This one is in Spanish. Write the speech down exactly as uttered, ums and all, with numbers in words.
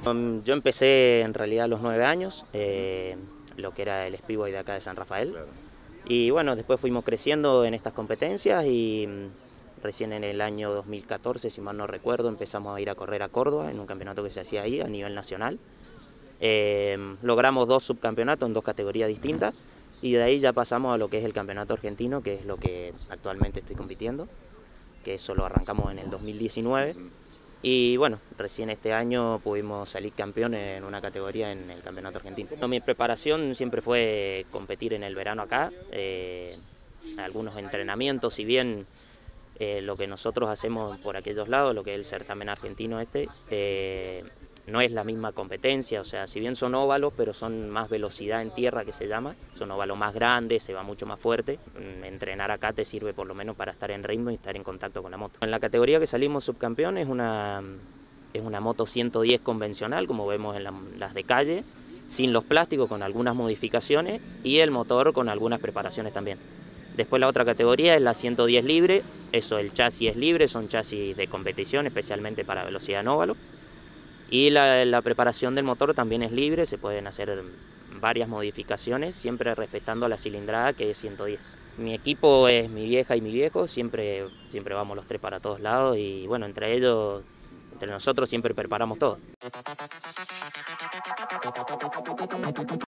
Um, yo empecé en realidad a los nueve años, eh, lo que era el Speedway de acá de San Rafael. Claro. Y bueno, después fuimos creciendo en estas competencias y mm, recién en el año dos mil catorce, si mal no recuerdo, empezamos a ir a correr a Córdoba en un campeonato que se hacía ahí a nivel nacional. Eh, logramos dos subcampeonatos en dos categorías distintas y de ahí ya pasamos a lo que es el campeonato argentino, que es lo que actualmente estoy compitiendo, que eso lo arrancamos en el dos mil diecinueve. Y bueno, recién este año pudimos salir campeón en una categoría en el campeonato argentino. Mi preparación siempre fue competir en el verano acá, eh, algunos entrenamientos, si bien eh, lo que nosotros hacemos por aquellos lados, lo que es el certamen argentino este, eh, no es la misma competencia, o sea, si bien son óvalos, pero son más velocidad en tierra que se llama, son óvalos más grandes, se va mucho más fuerte. Entrenar acá te sirve por lo menos para estar en ritmo y estar en contacto con la moto. En la categoría que salimos subcampeón es una, es una moto ciento diez convencional, como vemos en la, las de calle, sin los plásticos, con algunas modificaciones, y el motor con algunas preparaciones también. Después la otra categoría es la ciento diez libre, eso, el chasis es libre, son chasis de competición, especialmente para velocidad en óvalo. Y la, la preparación del motor también es libre, se pueden hacer varias modificaciones, siempre respetando la cilindrada, que es ciento diez. Mi equipo es mi vieja y mi viejo, siempre, siempre vamos los tres para todos lados y bueno, entre ellos, entre nosotros siempre preparamos todo.